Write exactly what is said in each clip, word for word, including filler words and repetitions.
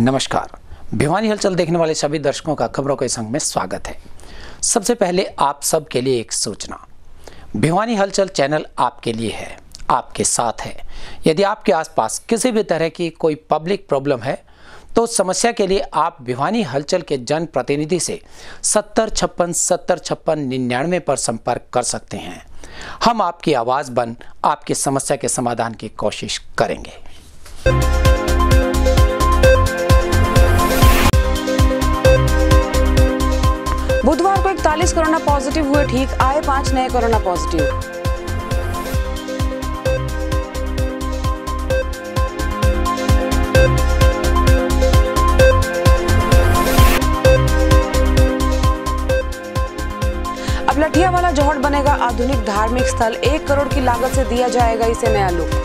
नमस्कार। भिवानी हलचल देखने वाले सभी दर्शकों का खबरों के संग में स्वागत है। सबसे पहले आप सब के लिए एक सूचना। भिवानी हलचल चैनल आपके लिए है, आपके साथ है। यदि आपके आसपास किसी भी तरह की कोई पब्लिक प्रॉब्लम है तो उस समस्या के लिए आप भिवानी हलचल के जन प्रतिनिधि से सत्तर छप्पन सत्तर छप्पन निन्यानवे पर संपर्क कर सकते हैं। हम आपकी आवाज बन आपकी समस्या के समाधान की कोशिश करेंगे। बुधवार को इकतालीस कोरोना पॉजिटिव हुए ठीक, आए पांच नए कोरोना पॉजिटिव। अब लठियावाला जोहड़ बनेगा आधुनिक धार्मिक स्थल, एक करोड़ की लागत से दिया जाएगा इसे नया लुक।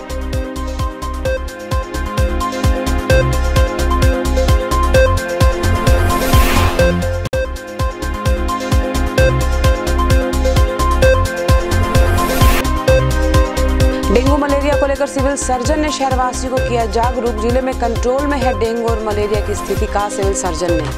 डेंगू मलेरिया को लेकर सिविल सर्जन ने शहरवासियों को किया जागरूक। जिले में कंट्रोल में है डेंगू और मलेरिया की स्थिति, कहा सिविल सर्जन ने।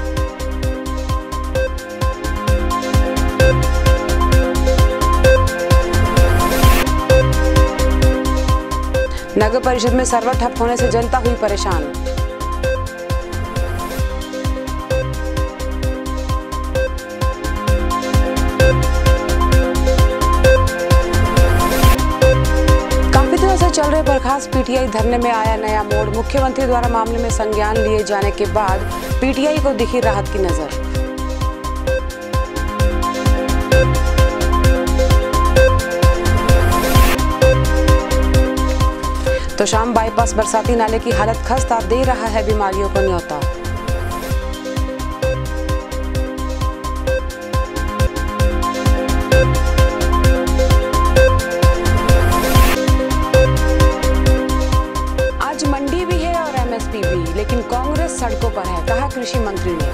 नगर परिषद में सर्वर ठप होने से जनता हुई परेशान। चल रहे बर्खास्त पीटीआई धरने में आया नया मोड़। मुख्यमंत्री द्वारा मामले में संज्ञान लिए जाने के बाद पीटीआई को दिखी राहत की नजर। तो शाम बाईपास बरसाती नाले की हालत खस्ता, दे रहा है बीमारियों को न्योता। लेकिन कांग्रेस सड़कों पर है, कहा कृषि मंत्री ने।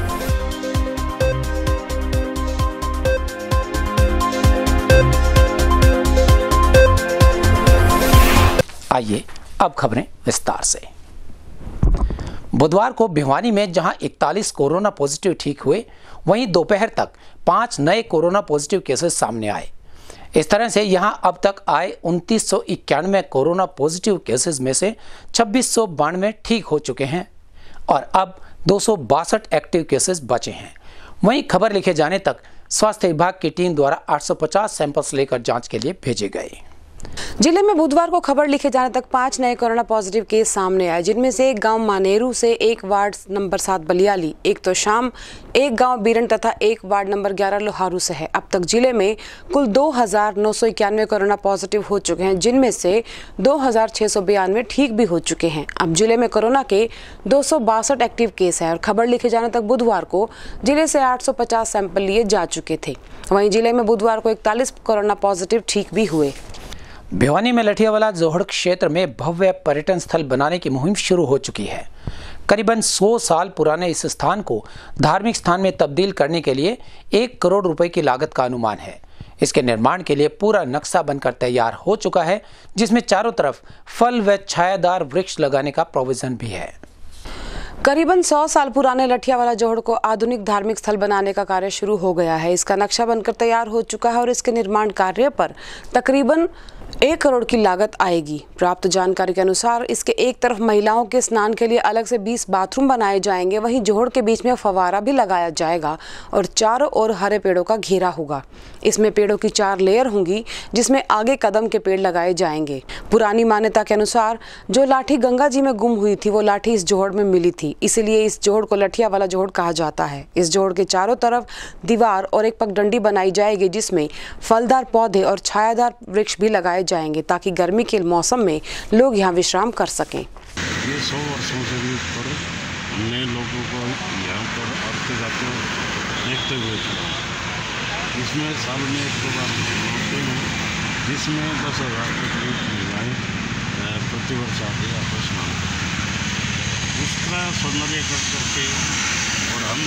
आइए अब खबरें विस्तार से। बुधवार को भिवानी में जहां इकतालीस कोरोना पॉजिटिव ठीक हुए, वहीं दोपहर तक पांच नए कोरोना पॉजिटिव केसेस सामने आए। इस तरह से यहां अब तक आए उनतीस सौ इक्यानवे कोरोना पॉजिटिव केसेस में से छब्बीस सौ बानवे ठीक हो चुके हैं और अब दो सौ बासठ एक्टिव केसेस बचे हैं। वहीं खबर लिखे जाने तक स्वास्थ्य विभाग की टीम द्वारा आठ सौ पचास सैंपल्स लेकर जांच के लिए भेजे गए। जिले में बुधवार को खबर लिखे जाने तक पांच नए कोरोना पॉजिटिव केस सामने आए, जिनमें से एक गांव मानेरू से, एक वार्ड नंबर सात बलियाली, एक तो शाम, एक गांव बीरन तथा एक वार्ड नंबर ग्यारह लोहारू से है। अब तक जिले में कुल दो हजार नौ सौ इक्यानवे कोरोना पॉजिटिव हो चुके हैं, जिनमें से दो हजार छह सौ बयानवे ठीक भी हो चुके हैं। अब जिले में कोरोना के दो सौ बासठ एक्टिव केस है और खबर लिखे जाने तक बुधवार को जिले से आठ सौ पचास सैंपल लिए जा चुके थे। वहीं जिले में बुधवार को इकतालीस कोरोना पॉजिटिव ठीक भी हुए। भिवानी में लठियावाला जोहड़ क्षेत्र में भव्य पर्यटन स्थल बनाने की मुहिम शुरू हो चुकी है। करीबन सौ साल पुराने इस स्थान को धार्मिक स्थान में तब्दील करने के लिए एक करोड़ रुपए की लागत का अनुमान है। इसके निर्माण के लिए पूरा नक्शा बनकर तैयार हो चुका है, जिसमें चारों तरफ फल व छायादार वृक्ष लगाने का प्रोविजन भी है। करीबन सौ साल पुराने लठियावाला जोहड़ को आधुनिक धार्मिक स्थल बनाने का कार्य शुरू हो गया है। इसका नक्शा बनकर तैयार हो चुका है और इसके निर्माण कार्य पर तकरीबन एक करोड़ की लागत आएगी। प्राप्त जानकारी के अनुसार इसके एक तरफ महिलाओं के स्नान के लिए अलग से बीस बाथरूम बनाए जाएंगे, वहीं जोहड़ के बीच में फव्वारा भी लगाया जाएगा और चारों ओर हरे पेड़ों का घेरा होगा। इसमें पेड़ों की चार लेयर होंगी, जिसमें आगे कदम के पेड़ लगाए जाएंगे। पुरानी मान्यता के अनुसार जो लाठी गंगा जी में गुम हुई थी, वो लाठी इस जोहड़ में मिली थी, इसलिए इस जोहड़ को लठियावाला जोहड़ कहा जाता है। इस जोहड़ के चारों तरफ दीवार और एक पगडंडी बनाई जाएगी, जिसमें फलदार पौधे और छायादार वृक्ष भी लगाए जाएंगे, ताकि गर्मी के मौसम में लोग यहाँ विश्राम कर सकें। ये सौ वर्षों से भी ऊपर हमने लोगों को यहाँ पर आते जाते देखते हुए चला। इसमें साल में एक दो बार होते हैं, जिसमें दस हज़ार के करीब महिलाएँ प्रतिवर्ष आते आपस स्नान करते। उसका सौंदर्यीकरण करके और हम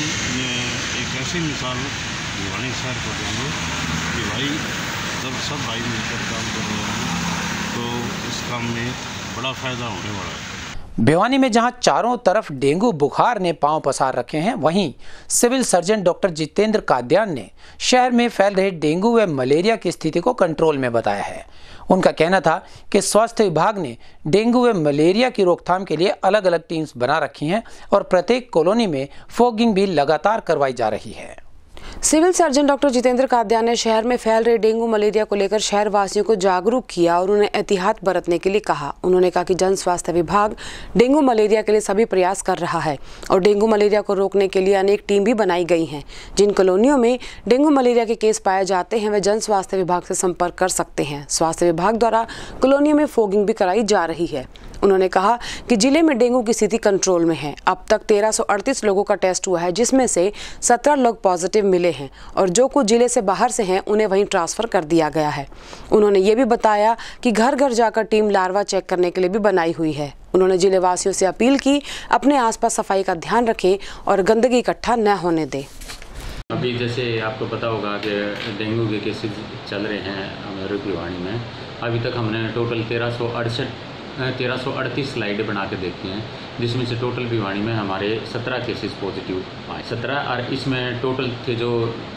एक ऐसी मिसाल भिवानी शहर को देंगे कि भाई जब सब भाई मिलकर काम कर रहे हैं तो इस काम में बड़ा फायदा होने वाला है। भिवानी में जहां चारों तरफ डेंगू बुखार ने पांव पसार रखे हैं, वहीं civil surgeon doctor Jitendra Kadian ने शहर में फैल रहे डेंगू व मलेरिया की स्थिति को कंट्रोल में बताया है। उनका कहना था कि स्वास्थ्य विभाग ने डेंगू व मलेरिया की रोकथाम के लिए अलग अलग टीम्स बना रखी हैं और प्रत्येक कॉलोनी में फॉगिंग भी लगातार करवाई जा रही है। Civil surgeon doctor Jitendra Kadian ने शहर में फैल रहे डेंगू मलेरिया को लेकर शहर वासियों को जागरूक किया और उन्हें एहतियात बरतने के लिए कहा। उन्होंने कहा कि जन स्वास्थ्य विभाग डेंगू मलेरिया के लिए सभी प्रयास कर रहा है और डेंगू मलेरिया को रोकने के लिए अनेक टीम भी बनाई गई हैं। जिन कॉलोनियों में डेंगू मलेरिया के केस पाए जाते हैं वे जन स्वास्थ्य विभाग से संपर्क कर सकते हैं। स्वास्थ्य विभाग द्वारा कॉलोनियों में फॉगिंग भी कराई जा रही है। उन्होंने कहा कि जिले में डेंगू की स्थिति कंट्रोल में है। अब तक तेरह सौ अड़तीस लोगों का टेस्ट हुआ है, जिसमें से सत्रह लोग पॉजिटिव मिले हैं और जो कुछ जिले से बाहर से हैं उन्हें वहीं ट्रांसफर कर दिया गया है। उन्होंने ये भी बताया कि घर घर जाकर टीम लार्वा चेक करने के लिए भी बनाई हुई है। उन्होंने जिले वासियों से अपील की अपने आसपास सफाई का ध्यान रखें और गंदगी इकट्ठा न होने दें। अभी जैसे आपको पता होगा कि डेंगू के केसेस चल रहे हैं हमारे भिवानी में। अभी तक हमने टोटल तेरह सौ अड़सठ तेरह सौ अड़तीस स्लाइडें बना के देखी हैं, जिसमें से टोटल भिवानी में हमारे सत्रह केसेस पॉजिटिव आए। सत्रह और इसमें टोटल थे जो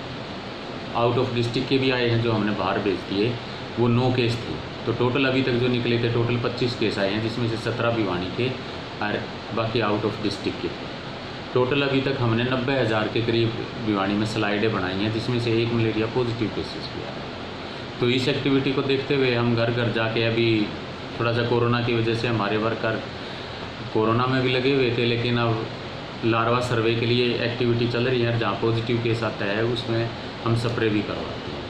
आउट ऑफ डिस्ट्रिक्ट के भी आए हैं, जो हमने बाहर भेज दिए, वो नौ केस थे। तो टोटल अभी तक जो निकले थे टोटल पच्चीस केस आए हैं, जिसमें से सत्रह भिवानी के और बाकी आउट ऑफ डिस्ट्रिक्ट के। टोटल अभी तक हमने नब्बे हज़ार के करीब भिवानी में स्लाइडें बनाई हैं, जिसमें से एक मलेरिया पॉजिटिव केसेस भी आए। तो इस एक्टिविटी को देखते हुए हम घर घर जाके अभी थोड़ा सा कोरोना की वजह से हमारे वर्कर कोरोना में भी लगे हुए थे, लेकिन अब लार्वा सर्वे के लिए एक्टिविटी चल रही है। जहाँ पॉजिटिव केस आता है उसमें हम स्प्रे भी करवाते हैं।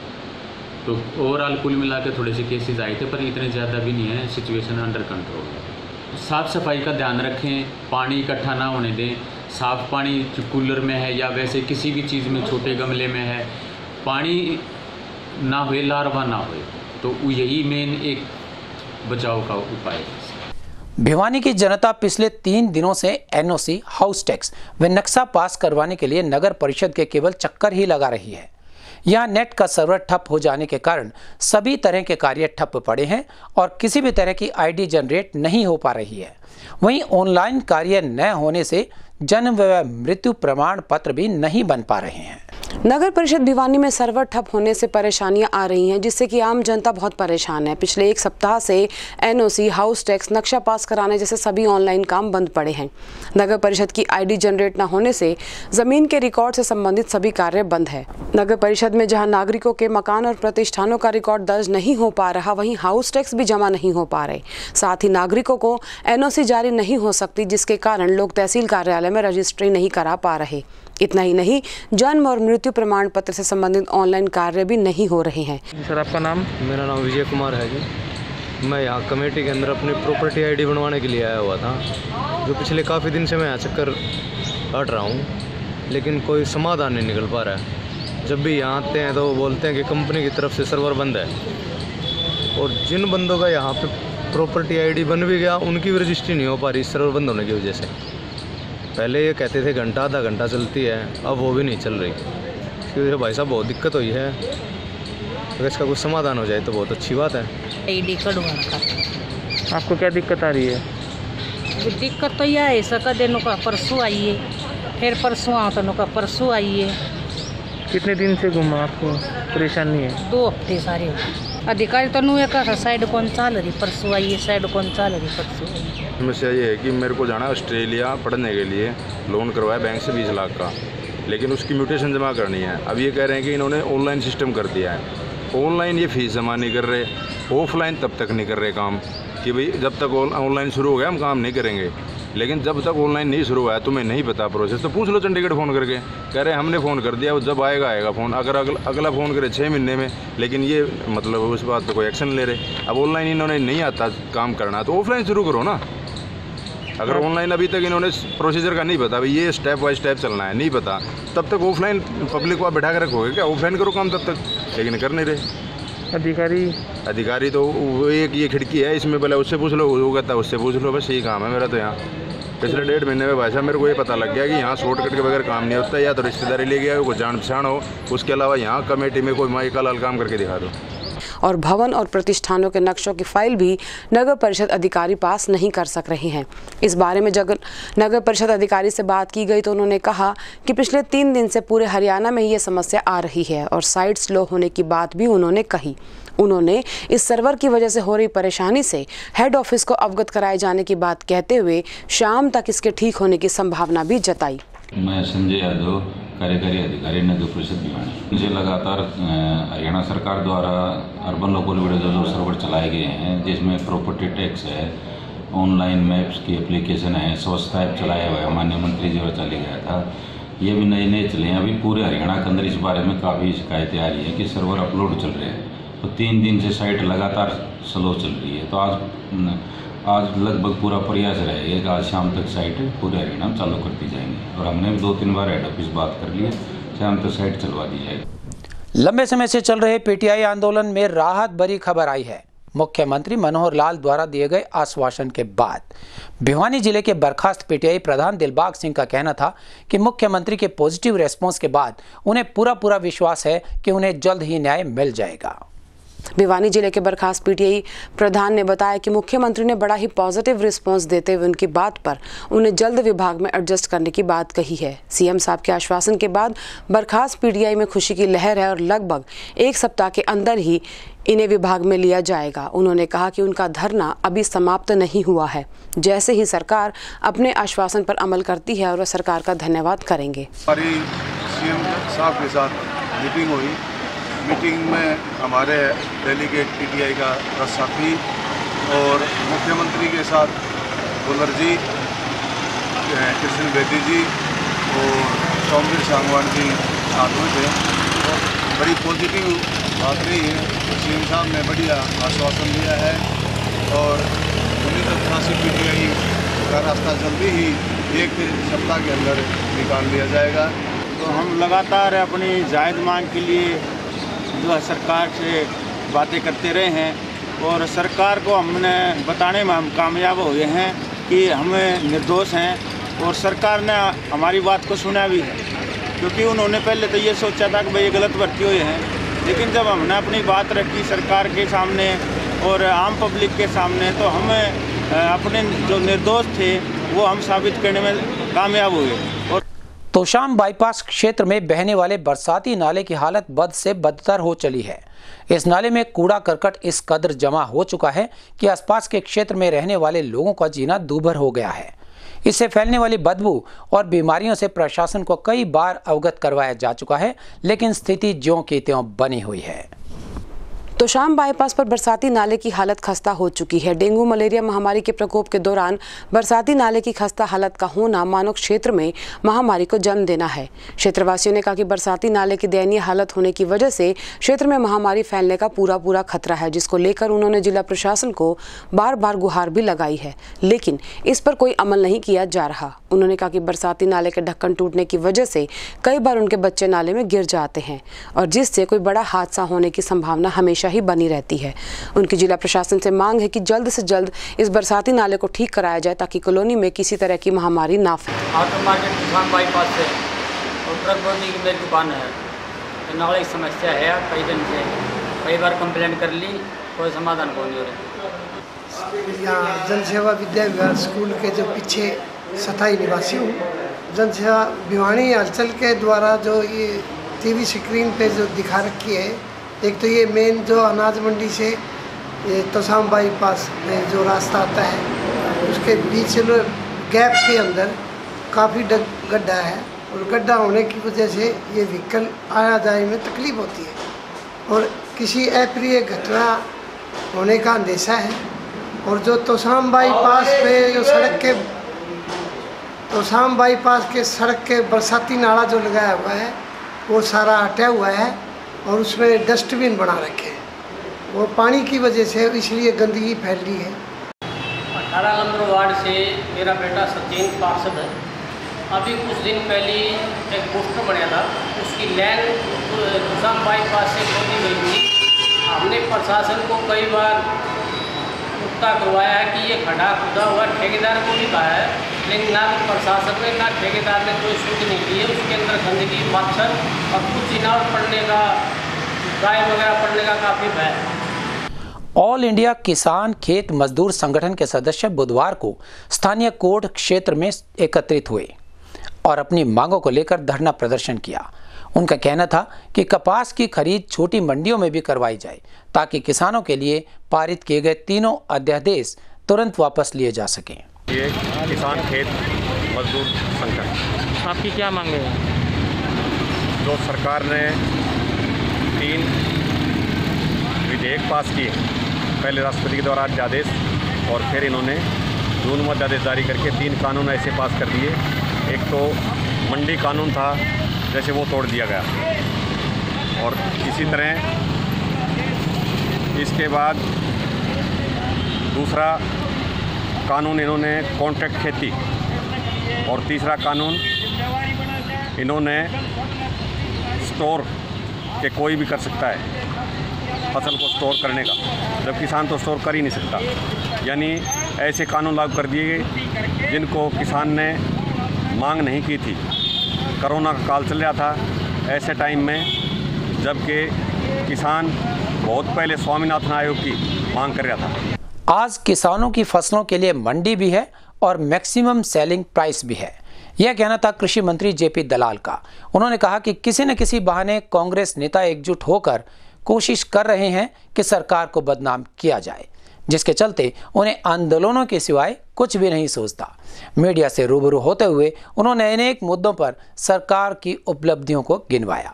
तो ओवरऑल कुल मिला के थोड़े से केसेस आए थे, पर इतने ज़्यादा भी नहीं है। सिचुएशन अंडर कंट्रोल है। साफ़ सफाई का ध्यान रखें, पानी इकट्ठा ना होने दें। साफ़ पानी कूलर में है या वैसे किसी भी चीज़ में छोटे गमले में है, पानी ना हुए, लार्वा ना हुए, तो यही मेन एक बचाव का उपाय है। भिवानी की जनता पिछले तीन दिनों से एनओसी, हाउस टैक्स व नक्शा पास करवाने के लिए नगर परिषद के केवल चक्कर ही लगा रही है। यहाँ नेट का सर्वर ठप हो जाने के कारण सभी तरह के कार्य ठप पड़े हैं और किसी भी तरह की आईडी जनरेट नहीं हो पा रही है। वहीं ऑनलाइन कार्य न होने से जन्म व मृत्यु प्रमाण पत्र भी नहीं बन पा रहे हैं। नगर परिषद भिवानी में सर्वर ठप होने से परेशानियां आ रही हैं, जिससे कि आम जनता बहुत परेशान है। पिछले एक सप्ताह से एनओसी, हाउस टैक्स, नक्शा पास कराने जैसे सभी ऑनलाइन काम बंद पड़े हैं। नगर परिषद की आईडी जनरेट न होने से जमीन के रिकॉर्ड से संबंधित सभी कार्य बंद है। नगर परिषद में जहां नागरिकों के मकान और प्रतिष्ठानों का रिकॉर्ड दर्ज नहीं हो पा रहा, वहीं हाउस टैक्स भी जमा नहीं हो पा रहे। साथ ही नागरिकों को एनओसी जारी नहीं हो सकती, जिसके कारण लोग तहसील कार्यालय में रजिस्ट्री नहीं करा पा रहे। इतना ही नहीं, जन्म और मृत्यु प्रमाण पत्र से संबंधित ऑनलाइन कार्य भी नहीं हो रहे हैं। सर, आपका नाम? मेरा नाम विजय कुमार है जी। मैं यहाँ कमेटी के अंदर अपनी प्रॉपर्टी आईडी बनवाने के लिए आया हुआ था, जो पिछले काफ़ी दिन से मैं यहाँ चक्कर काट रहा हूँ, लेकिन कोई समाधान नहीं निकल पा रहा है। जब भी यहाँ आते हैं तो वो बोलते हैं कि कंपनी की तरफ से सर्वर बंद है, और जिन बंदों का यहाँ पे प्रॉपर्टी आईडी बन भी गया उनकी भी रजिस्ट्री नहीं हो पा रही सर्वर बंद होने की वजह से। पहले ये कहते थे घंटा आधा घंटा चलती है, अब वो भी नहीं चल रही। इसकी वजह से भाई साहब बहुत दिक्कत हुई है। अगर इसका कुछ समाधान हो जाए तो बहुत अच्छी बात है। आईडी कटवा रखा। आपको क्या दिक्कत आ रही है? दिक्कत तो यह है, सका दिनों का परसों आइए, फिर परसों आओ तो का परसों आइए। कितने दिन से घूमा, आपको परेशानी है? दो हफ्ते सारे अधिकारी तो नुए का साइड कौन चाल रही, परसों आइए, साइड कौन चाल रही, परसों आइए। समस्या ये है कि मेरे को जाना है ऑस्ट्रेलिया पढ़ने के लिए, लोन करवाया बैंक से बीस लाख का, लेकिन उसकी म्यूटेशन जमा करनी है। अब ये कह रहे हैं कि इन्होंने ऑनलाइन सिस्टम कर दिया है। ऑनलाइन ये फीस जमा नहीं कर रहे, ऑफलाइन तब तक नहीं कर रहे काम, कि भाई जब तक ऑनलाइन शुरू हो गया हम काम नहीं करेंगे। लेकिन जब तक ऑनलाइन नहीं शुरू हुआ है, तुम्हें नहीं पता प्रोसेस, तो पूछ लो चंडीगढ़ फ़ोन करके। कह रहे हमने फ़ोन कर दिया, वो जब आएगा आएगा फ़ोन। अगर अगला अगला फ़ोन करे छः महीने में, लेकिन ये मतलब उस बात पर कोई एक्शन ले रहे। अब ऑनलाइन इन्होंने नहीं आता काम करना, तो ऑफलाइन शुरू करो ना। अगर ऑनलाइन अभी तक इन्होंने प्रोसीजर का नहीं पता, भाई ये स्टेप बाय स्टेप चलना है, नहीं पता, तब तक ऑफलाइन पब्लिक को बैठा कर रखोगे क्या? ऑफलाइन करो काम तब तक, लेकिन कर नहीं रहे। अधिकारी अधिकारी तो वो एक ये खिड़की है, इसमें पहले उससे पूछ लो, वो कहता है उससे पूछ लो, बस यही काम है मेरा। तो यहाँ पिछले डेढ़ महीने में भाई साहब मेरे को ये पता लग गया कि यहाँ शॉर्टकट के बगैर काम नहीं होता। या तो रिश्तेदारी ले गया, कोई जान पहचान हो, उसके अलावा यहाँ कमेटी में कोई माई का लाल काम करके दिखा दो। और भवन और प्रतिष्ठानों के नक्शों की फाइल भी नगर परिषद अधिकारी पास नहीं कर सक रहे हैं। इस बारे में जब नगर परिषद अधिकारी से बात की गई तो उन्होंने कहा कि पिछले तीन दिन से पूरे हरियाणा में ये समस्या आ रही है और साइट स्लो होने की बात भी उन्होंने कही। उन्होंने इस सर्वर की वजह से हो रही परेशानी से हेड ऑफिस को अवगत कराए जाने की बात कहते हुए शाम तक इसके ठीक होने की संभावना भी जताई। मैं संजय यादव, कार्यकारी अधिकारी नगर परिषद भिवानी। मुझे लगातार हरियाणा सरकार द्वारा अर्बन लोकल वीडियो जो सर्वर चलाए गए हैं, जिसमें प्रॉपर्टी टैक्स है, ऑनलाइन मैप्स की एप्लीकेशन है, स्वच्छता ऐप चलाया हुआ है, माननीय मंत्री जी और चले गया था, ये भी नए नए चले हैं। अभी पूरे हरियाणा के अंदर इस बारे में काफ़ी शिकायतें आ रही है कि सर्वर अपलोड चल रहे हैं, तो तीन दिन से साइट लगातार स्लो चल रही है। तो आज आज लगभग पूरा प्रयास रहेगा कि आज शाम तक साइट पूरे हरियाणा में चालू कर दी जाएंगी और हमने भी दो तीन बार हेड ऑफिस बात कर लिए, शाम तक साइट चलवा दी जाएगी। लंबे समय से चल रहे पीटीआई आंदोलन में राहत भरी खबर आई है। मुख्यमंत्री मनोहर लाल द्वारा दिए गए आश्वासन के बाद भिवानी जिले के बर्खास्त पीटीआई प्रधान दिलबाग सिंह का कहना था कि मुख्यमंत्री के पॉजिटिव रेस्पॉन्स के बाद उन्हें पूरा पूरा विश्वास है कि उन्हें जल्द ही न्याय मिल जाएगा। भिवानी जिले के बर्खास्त पीटीआई प्रधान ने बताया कि मुख्यमंत्री ने बड़ा ही पॉजिटिव रिस्पांस देते हुए उनकी बात पर उन्हें जल्द विभाग में एडजस्ट करने की बात कही है। सीएम साहब के आश्वासन के बाद बर्खास्त पीटीआई में खुशी की लहर है और लगभग एक सप्ताह के अंदर ही इन्हें विभाग में लिया जाएगा। उन्होंने कहा कि उनका धरना अभी समाप्त नहीं हुआ है, जैसे ही सरकार अपने आश्वासन पर अमल करती है और वह सरकार का धन्यवाद करेंगे। हमारी सीएम साहब के साथ मीटिंग हुई। मीटिंग में हमारे डेलीगेट पीटीआई का दस साथी और मुख्यमंत्री के साथ बुलर जी, कृष्ण बेदी जी और सौम्य सांगवान जी साथ में थे। और बड़ी पॉजिटिव बात रही है। सीएम साहब ने बढ़िया आश्वासन दिया है और उन्नीस सौ तिरासी पीटीआई का रास्ता जल्दी ही एक सप्ताह के अंदर निकाल लिया जाएगा। तो हम लगातार अपनी जायज़ मांग के लिए जो है सरकार से बातें करते रहे हैं और सरकार को हमने बताने में हम कामयाब हुए हैं कि हमें निर्दोष हैं और सरकार ने हमारी बात को सुना भी है, क्योंकि उन्होंने पहले तो ये सोचा था कि भाई ये गलत भर्ती हुए हैं, लेकिन जब हमने अपनी बात रखी सरकार के सामने और आम पब्लिक के सामने तो हमें अपने जो निर्दोष थे वो हम साबित करने में कामयाब हुए। और तोशाम बाईपास क्षेत्र में बहने वाले बरसाती नाले की हालत बद से बदतर हो चली है। इस नाले में कूड़ा करकट इस कदर जमा हो चुका है कि आसपास के क्षेत्र में रहने वाले लोगों का जीना दूभर हो गया है। इससे फैलने वाली बदबू और बीमारियों से प्रशासन को कई बार अवगत करवाया जा चुका है, लेकिन स्थिति ज्यों की त्यों बनी हुई है। तोशाम बाईपास पर बरसाती नाले की हालत खस्ता हो चुकी है। डेंगू मलेरिया महामारी के प्रकोप के दौरान बरसाती नाले की खस्ता हालत का होना मानव क्षेत्र में महामारी को जन्म देना है। क्षेत्रवासियों ने कहा कि बरसाती नाले की दयनीय हालत होने की वजह से क्षेत्र में महामारी फैलने का पूरा पूरा खतरा है, जिसको लेकर उन्होंने जिला प्रशासन को बार बार गुहार भी लगाई है, लेकिन इस पर कोई अमल नहीं किया जा रहा। उन्होंने कहा कि बरसाती नाले के ढक्कन टूटने की वजह से कई बार उनके बच्चे नाले में गिर जाते हैं और जिससे कोई बड़ा हादसा होने की संभावना हमेशा ही बनी रहती है। उनकी जिला प्रशासन से मांग है कि जल्द से जल्द इस बरसाती नाले को ठीक कराया जाए ताकि कॉलोनी में किसी तरह की महामारी ना फैले। ऑटो मार्केट किसान बाईपास से और ट्रक बोझी की मेरी दुकान है, तो नाले की समस्या है कई दिन से, कई बार कंप्लेंट कर ली, कोई समाधान को नहीं हो रहा। यहाँ जनसेवा विद्या विहार स्कूल के जो पीछे स्थायी निवासी हूँ। जनसेवा भिवानी हलचल के द्वारा जो ये टीवी स्क्रीन पे जो दिखा रखी है, एक तो ये मेन जो अनाज मंडी से ये तोशाम बाईपास में जो रास्ता आता है उसके बीच गैप के अंदर काफ़ी गड्ढा है और गड्ढा होने की वजह से ये व्हीकल आया जाए में तकलीफ होती है और किसी अप्रिय घटना होने का अंदेशा है। और जो तोशाम बाईपास पे जो सड़क के तोशाम बाईपास के सड़क के बरसाती नाला जो लगाया हुआ है वो सारा हटा हुआ है और उसमें डस्टबिन बना रखे हैं। वो पानी की वजह से इसलिए गंदगी फैल रही है। अठारह नंबर वार्ड से मेरा बेटा सचिन पार्षद है। अभी कुछ दिन पहले एक पोस्टर बनाया था, उसकी लैन तोशाम बाईपास से खोदी गई थी। हमने प्रशासन को कई बार पुख्ता करवाया है कि ये खड्डा खुदा हुआ, ठेकेदार को भी कहा है, लेकिन ना प्रशासन ने ना ठेकेदार ने कोई सूच नहीं दी है। उसके अंदर गंदगी, मच्छर और कुछ चिनाव पड़ने का, गाय वगैरह पड़ने का काफ़ी भय। ऑल इंडिया किसान खेत मजदूर संगठन के सदस्य बुधवार को स्थानीय कोर्ट क्षेत्र में एकत्रित हुए और अपनी मांगों को लेकर धरना प्रदर्शन किया। उनका कहना था कि कपास की खरीद छोटी मंडियों में भी करवाई जाए ताकि किसानों के लिए पारित किए गए तीनों अध्यादेश तुरंत वापस लिए जा सकें। ये किसान खेत मजदूर संगठन, आपकी क्या मांगे हैं? जो सरकार ने तीन विधेयक पास किए, पहले राष्ट्रपति के द्वारा अध्यादेश और फिर इन्होंने जून में अध्यादेश जारी करके तीन कानून ऐसे पास कर दिए। एक तो मंडी कानून था, जैसे वो तोड़ दिया गया, और इसी तरह इसके बाद दूसरा कानून इन्होंने कॉन्ट्रैक्ट खेती, और तीसरा कानून इन्होंने स्टोर के कोई भी कर सकता है फसल को स्टोर करने का, जब किसान तो स्टोर कर ही नहीं सकता। यानी ऐसे कानून लागू कर दिए जिनको किसान ने मांग नहीं की थी। कोरोना का काल चल रहा था ऐसे टाइम में, जबकि किसान बहुत पहले स्वामीनाथन आयोग की मांग कर रहा था। आज किसानों की फसलों के लिए मंडी भी है और मैक्सिमम सेलिंग प्राइस भी है, यह कहना था कृषि मंत्री जेपी दलाल का। उन्होंने कहा कि किसी न किसी बहाने कांग्रेस नेता एकजुट होकर कोशिश कर रहे हैं कि सरकार को बदनाम किया जाए, जिसके चलते उन्हें आंदोलनों के सिवाय कुछ भी नहीं सोचता। मीडिया से रूबरू होते हुए उन्होंने अनेक मुद्दों पर सरकार की उपलब्धियों को गिनवाया।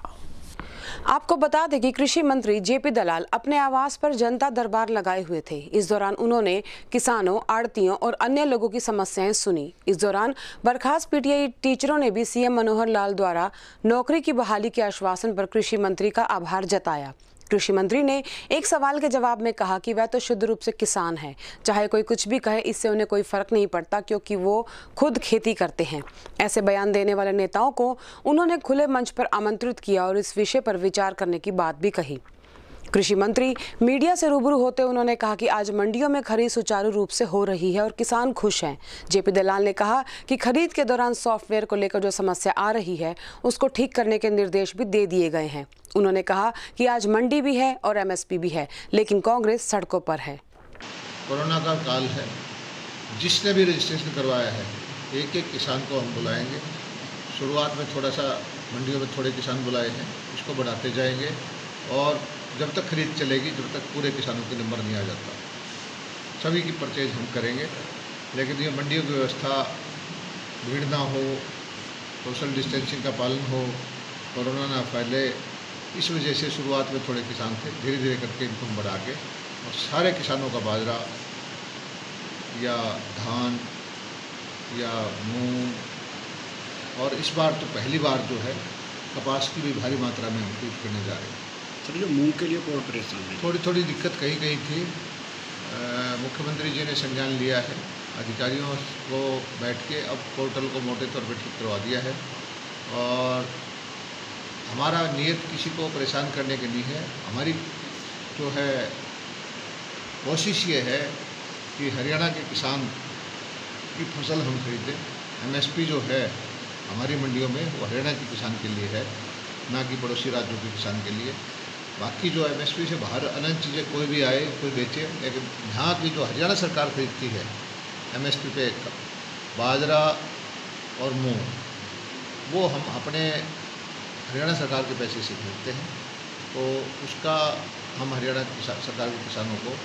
आपको बता दें कि कृषि मंत्री जेपी दलाल अपने आवास पर जनता दरबार लगाए हुए थे। इस दौरान उन्होंने किसानों, आड़तियों और अन्य लोगों की समस्याएं सुनी। इस दौरान बर्खास्त पीटीआई टीचरों ने भी सीएम मनोहर लाल द्वारा नौकरी की बहाली के आश्वासन पर कृषि मंत्री का आभार जताया। कृषि मंत्री ने एक सवाल के जवाब में कहा कि वह तो शुद्ध रूप से किसान है, चाहे कोई कुछ भी कहे इससे उन्हें कोई फर्क नहीं पड़ता क्योंकि वो खुद खेती करते हैं। ऐसे बयान देने वाले नेताओं को उन्होंने खुले मंच पर आमंत्रित किया और इस विषय पर विचार करने की बात भी कही। कृषि मंत्री मीडिया से रूबरू होते उन्होंने कहा कि आज मंडियों में खरीद सुचारू रूप से हो रही है और किसान खुश हैं। जेपी दलाल ने कहा कि खरीद के दौरान सॉफ्टवेयर को लेकर जो समस्या आ रही है उसको ठीक करने के निर्देश भी दे दिए गए हैं। उन्होंने कहा कि आज मंडी भी है और एमएसपी भी है, लेकिन कांग्रेस सड़कों पर है। कोरोना का काल है, जिसने भी रजिस्ट्रेशन करवाया है एक एक किसान को हम बुलाएंगे। शुरुआत में थोड़ा सा मंडियों में थोड़े किसान बुलाए हैं, इसको बढ़ाते जाएंगे और जब तक खरीद चलेगी, जब तक पूरे किसानों के नंबर नहीं आ जाता, सभी की परचेज हम करेंगे। लेकिन ये मंडियों की व्यवस्था, भीड़ ना हो, सोशल डिस्टेंसिंग का पालन हो, कोरोना ना फैले, इस वजह से शुरुआत में थोड़े किसान थे, धीरे धीरे करके इनको हम बढ़ा के और सारे किसानों का बाजरा या धान या मूंग, और इस बार तो पहली बार जो है कपास की भी भारी मात्रा में हम खरीद करने जा रहे हैं। सर, जो मूंग के लिए कौन परेशान है? थोड़ी थोड़ी दिक्कत कहीं कहीं थी। मुख्यमंत्री जी ने संज्ञान लिया है, अधिकारियों को बैठ के अब पोर्टल को मोटे तौर पर ठीक करवा दिया है और हमारा नियत किसी को परेशान करने की नहीं है। हमारी जो है कोशिश ये है कि हरियाणा के किसान की फसल हम खरीदें। एमएसपी जो है हमारी मंडियों में वो हरियाणा के किसान के लिए है, ना कि पड़ोसी राज्यों के किसान के लिए। बाकी जो एमएसपी से बाहर अनंत चीज़ें कोई भी आए, कोई बेचे, लेकिन यहाँ की जो हरियाणा सरकार खरीदती है एमएसपी पे बाजरा और मूंग, वो हम अपने हरियाणा सरकार के पैसे से खरीदते हैं, तो उसका हम हरियाणा की सरकार के किसानों को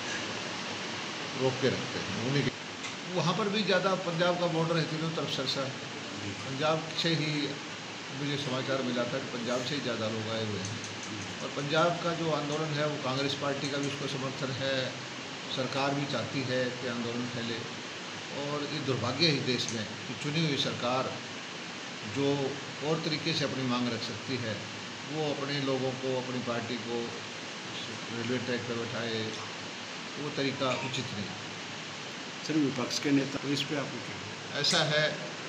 रोक के रखते हैं। उन्हीं के वहाँ पर भी ज़्यादा पंजाब का बॉर्डर है, तीनों तरफ सरसा, पंजाब से ही मुझे समाचार मिला था कि पंजाब से ही ज़्यादा लोग आए हुए हैं। और पंजाब का जो आंदोलन है वो कांग्रेस पार्टी का भी उसको समर्थन है, सरकार भी चाहती है कि आंदोलन फैले। और ये दुर्भाग्य है देश में कि चुनी हुई सरकार जो और तरीके से अपनी मांग रख सकती है, वो अपने लोगों को, अपनी पार्टी को रेलवे ट्रैक पर बैठाए, वो तरीका उचित नहीं। सर, विपक्ष के नेता तो इस पर आपको क्या? ऐसा है,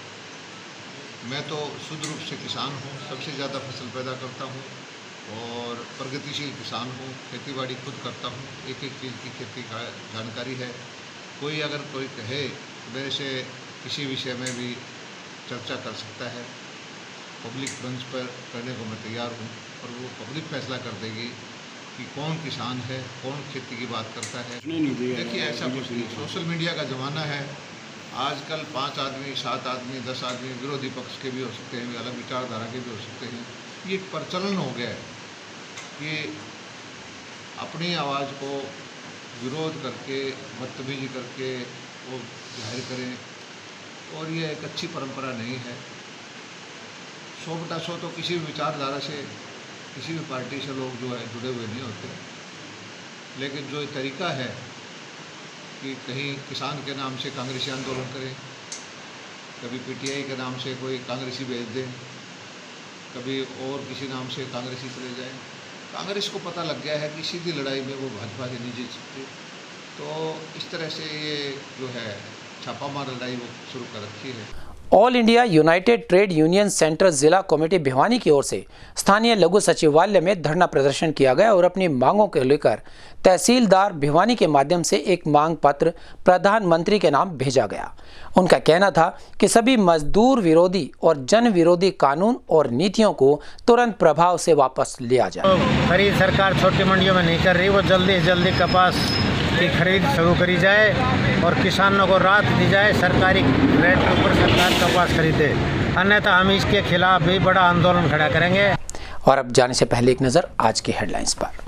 मैं तो शुद्ध रूप से किसान हूँ, सबसे ज़्यादा फसल पैदा करता हूँ और प्रगतिशील किसान हूँ, खेतीबाड़ी खुद करता हूँ, एक एक चीज़ की खेती का जानकारी है। कोई अगर कोई कहे मेरे से किसी विषय में भी चर्चा कर सकता है, पब्लिक मंच पर करने को मैं तैयार हूँ और वो पब्लिक फैसला कर देगी कि कौन किसान है, कौन खेती की बात करता है। देखिए ऐसा कुछ नहीं, सोशल मीडिया का ज़माना है। आजकल पांच आदमी, सात आदमी, दस आदमी विरोधी पक्ष के भी हो सकते हैं, अलग विचारधारा के भी हो सकते हैं। ये एक प्रचलन हो गया है कि अपनी आवाज़ को विरोध करके, बदतमीजी करके वो जाहिर करें, और ये एक अच्छी परंपरा नहीं है। सौ बटा सौ तो किसी भी विचारधारा से, किसी भी पार्टी से लोग जो है जुड़े हुए नहीं होते, लेकिन जो तरीका है कि कहीं किसान के नाम से कांग्रेसी आंदोलन करें, कभी पीटीआई के नाम से कोई कांग्रेसी भेज दें, कभी और किसी नाम से कांग्रेसी चले जाए। कांग्रेस को पता लग गया है कि सीधी लड़ाई में वो भाजपा से नहीं जीत सकती, तो इस तरह से ये जो है छापामार लड़ाई वो शुरू कर रखी है। All India united trade union centre जिला कमेटी भिवानी की ओर से स्थानीय लघु सचिवालय में धरना प्रदर्शन किया गया और अपनी मांगों को लेकर तहसीलदार भिवानी के माध्यम से एक मांग पत्र प्रधानमंत्री के नाम भेजा गया। उनका कहना था कि सभी मजदूर विरोधी और जन विरोधी कानून और नीतियों को तुरंत प्रभाव से वापस लिया जाए। तो खरीद सरकार छोटी मंडियों में नहीं कर रही, वो जल्दी से जल्दी कपास की खरीद शुरू करी जाए और किसानों को राहत दी जाए, सरकारी रेट के ऊपर सरकार कपास खरीदे, अन्यथा हम इसके खिलाफ भी बड़ा आंदोलन खड़ा करेंगे। और अब जाने से पहले एक नजर आज की हेडलाइंस पर।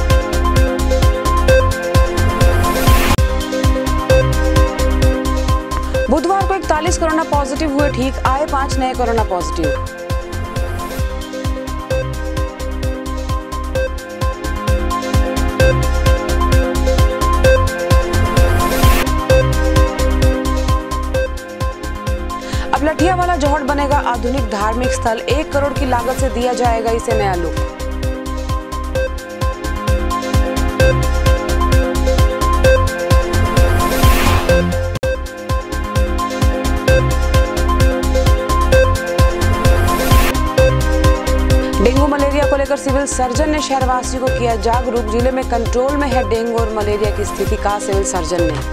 बुधवार को इकतालीस कोरोना पॉजिटिव हुए ठीक, आए पांच नए कोरोना पॉजिटिव। अब लठियावाला जोहड़ बनेगा आधुनिक धार्मिक स्थल, एक करोड़ की लागत से दिया जाएगा इसे नया लुक। डेंगू मलेरिया को लेकर सिविल सर्जन ने शहरवासियों को किया जागरूक, जिले में कंट्रोल में है डेंगू और मलेरिया की स्थिति, कहा सिविल सर्जन ने।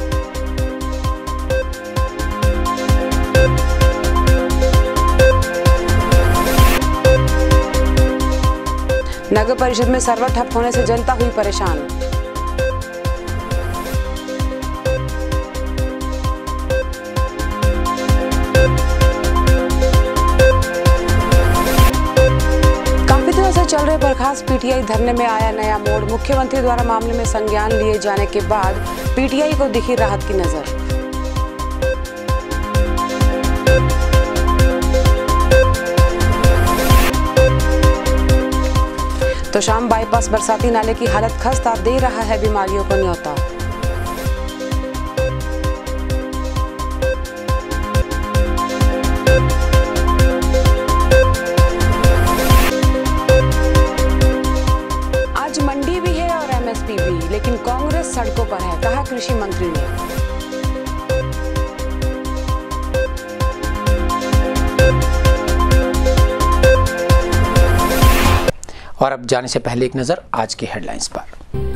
नगर परिषद में सर्वर ठप होने से जनता हुई परेशान। काफी दिनों से चल रहे बर्खास्त पीटीआई धरने में आया नया मोड़, मुख्यमंत्री द्वारा मामले में संज्ञान लिए जाने के बाद पीटीआई को दिखी राहत की नजर। तो शाम बाईपास बरसाती नाले की हालत खस्ता, दे रहा है बीमारियों को न्योता। आज मंडी भी है और एमएसपी भी, लेकिन कांग्रेस सड़कों पर है, कहा कृषि मंत्री ने। और अब जाने से पहले एक नजर आज की हेडलाइंस पर।